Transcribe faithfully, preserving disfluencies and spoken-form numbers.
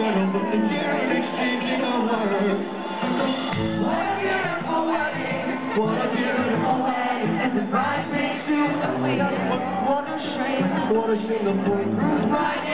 settle with the year and exchanging a word. What a beautiful wedding, what a beautiful wedding, as a bridesmaid to a waiting. What a shame, what a shame the poor groom's bride